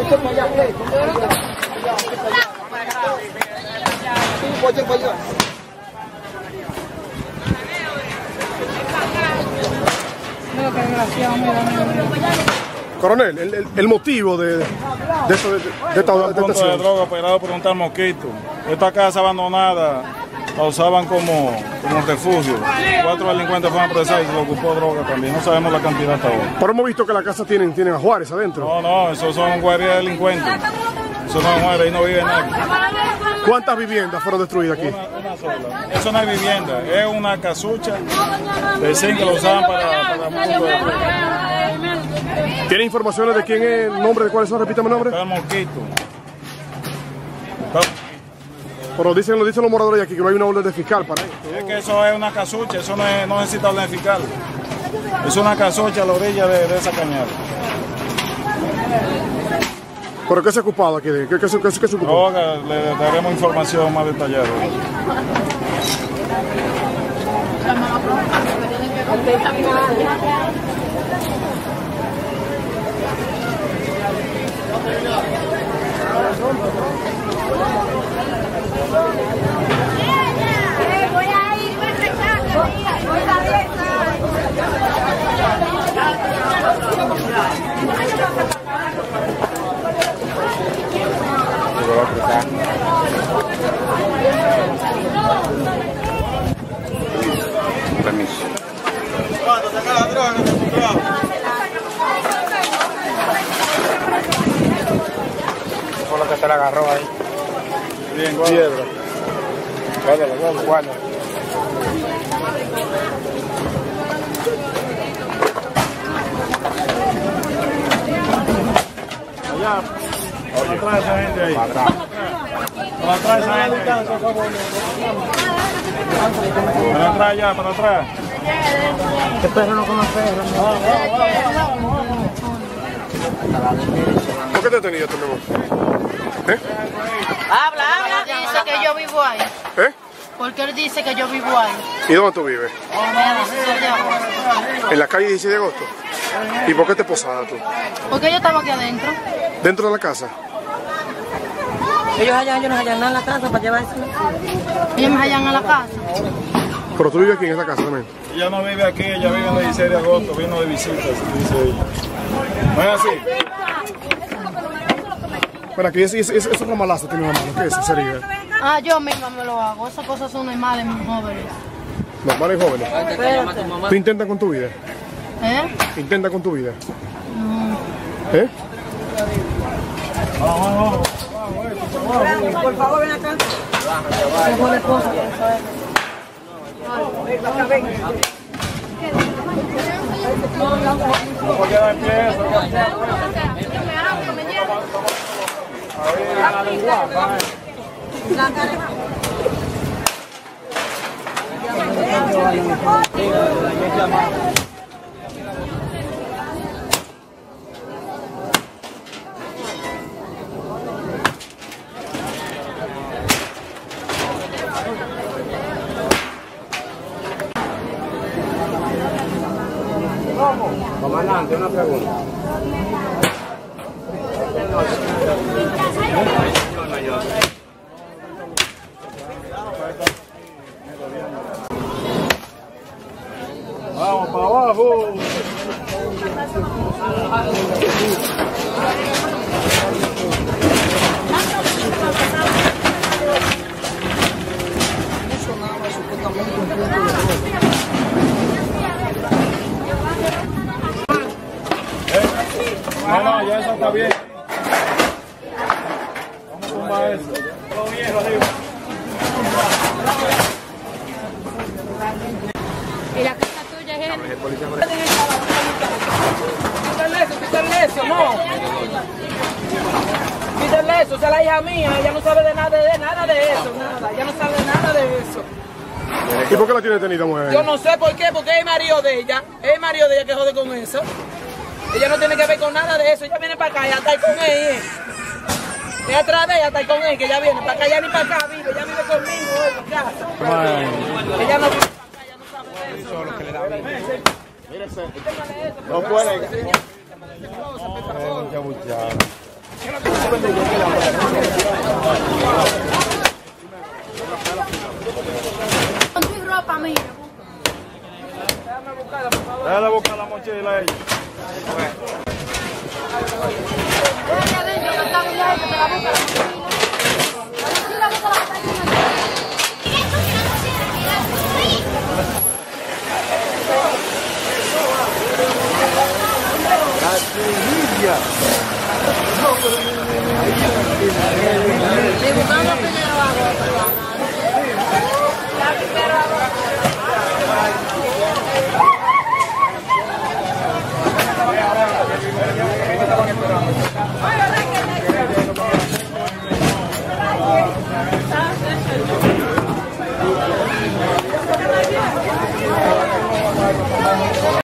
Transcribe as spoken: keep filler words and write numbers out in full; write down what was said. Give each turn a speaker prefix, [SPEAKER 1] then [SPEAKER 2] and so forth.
[SPEAKER 1] Coronel, el, el, el motivo de, de, esto, de, de esta
[SPEAKER 2] un punto
[SPEAKER 1] detención.
[SPEAKER 2] de droga operado por un tal Mosquito. Esta casa abandonada la usaban como, como refugio. Cuatro delincuentes fueron apresados y se ocupó droga también. No sabemos la cantidad hasta ahora.
[SPEAKER 1] Pero hemos visto que la casa tienen, tienen a Juárez adentro.
[SPEAKER 2] No, no, esos son guardias de delincuentes. Eso no es Juárez, ahí no vive nadie.
[SPEAKER 1] ¿Cuántas viviendas fueron destruidas aquí?
[SPEAKER 2] Una, una sola. Eso no es vivienda, es una casucha de zinc que lo usaban para, para mundo de droga.
[SPEAKER 1] ¿Tiene informaciones de quién es el nombre, de cuáles son? Repítame el nombre.
[SPEAKER 2] Está el Mosquito.
[SPEAKER 1] Pero dicen, lo dicen los moradores de aquí que no hay una orden de fiscal para esto.
[SPEAKER 2] Es que eso es una casucha, eso no, es, no necesita orden fiscal. Es una casucha a la orilla de, de esa cañada.
[SPEAKER 1] ¿Pero qué se ha ocupado aquí? ¿Qué, qué, qué, qué, qué se ocupó?
[SPEAKER 2] Droga, le daremos información más detallada.
[SPEAKER 3] Voy a ir, me rechazo. Voy a ir.
[SPEAKER 1] Permiso.
[SPEAKER 4] Cuando saca la droga que te encontraba.
[SPEAKER 5] Fue lo que se le agarró ahí.
[SPEAKER 2] Bien, piedra.
[SPEAKER 5] Guárdalo, guárdalo, guárdalo.
[SPEAKER 2] Allá. Para atrás esa gente ahí.
[SPEAKER 5] Para atrás.
[SPEAKER 2] Para atrás esa gente ahí. Para atrás allá, para atrás.
[SPEAKER 5] Este perro no conoce perro.
[SPEAKER 1] ¿Por qué te tenías tu nuevo? ¿Eh?
[SPEAKER 6] Habla, habla. Dice que yo vivo ahí.
[SPEAKER 1] ¿Eh?
[SPEAKER 6] Porque él dice que yo vivo ahí.
[SPEAKER 1] ¿Y dónde tú vives?
[SPEAKER 6] En la dieciséis de agosto.
[SPEAKER 1] En la calle dieciséis de agosto. ¿Y por qué te posada tú?
[SPEAKER 6] Porque yo estaba aquí adentro.
[SPEAKER 1] ¿Dentro de la casa?
[SPEAKER 6] Ellos allá, ellos nos hallan en la casa para llevarse. Ellos me hallan a la casa.
[SPEAKER 1] ¿Pero tú vives aquí en esta casa también?
[SPEAKER 2] Ella no vive aquí, ella vive en el dieciséis de agosto, vino de visita, dice ella. ¿No es así?
[SPEAKER 1] Bueno, aquí ese, ese, ese ramalazo tiene una mano. ¿Qué es eso sería?
[SPEAKER 6] Ah, yo misma me lo hago. Esas cosas son normales, mis jóvenes.
[SPEAKER 1] Normales jóvenes.
[SPEAKER 6] Espérate.
[SPEAKER 1] ¿Tú intentas con tu vida?
[SPEAKER 6] ¿Eh?
[SPEAKER 1] ¿Intentas con tu vida?
[SPEAKER 6] No.
[SPEAKER 1] ¿Eh?
[SPEAKER 6] Por favor, ven acá. Mejor de cosas,
[SPEAKER 2] No puede quedar en pie, eso que hacer.
[SPEAKER 5] Comandante, una pregunta.
[SPEAKER 2] Vamos para abajo. No, no, ya eso está bien. Vamos a tumbar eso. Todo viejo arriba.
[SPEAKER 3] Y la casa tuya es el...
[SPEAKER 7] Quítale eso, quítale eso, no. Quítale eso, esa es la hija mía, ella no sabe de nada de nada de eso, nada, ella no sabe nada de eso.
[SPEAKER 1] ¿Y por qué la tiene detenida, mujer?
[SPEAKER 7] Yo no sé por qué, porque es el marido de ella, es el marido de ella que jode con eso. Ella no tiene que ver con nada de eso, ella viene para acá, ella está ahí con él. ¿eh? Es atrás de ella, está ahí con él, que ella viene para acá, ella ni para acá vive, ella vive conmigo hoy en casa. Ella no vive para acá, ella no sabe de eso.
[SPEAKER 5] Lo que le da vida.
[SPEAKER 2] No puede.
[SPEAKER 7] Yo no tengo que vender yo, que la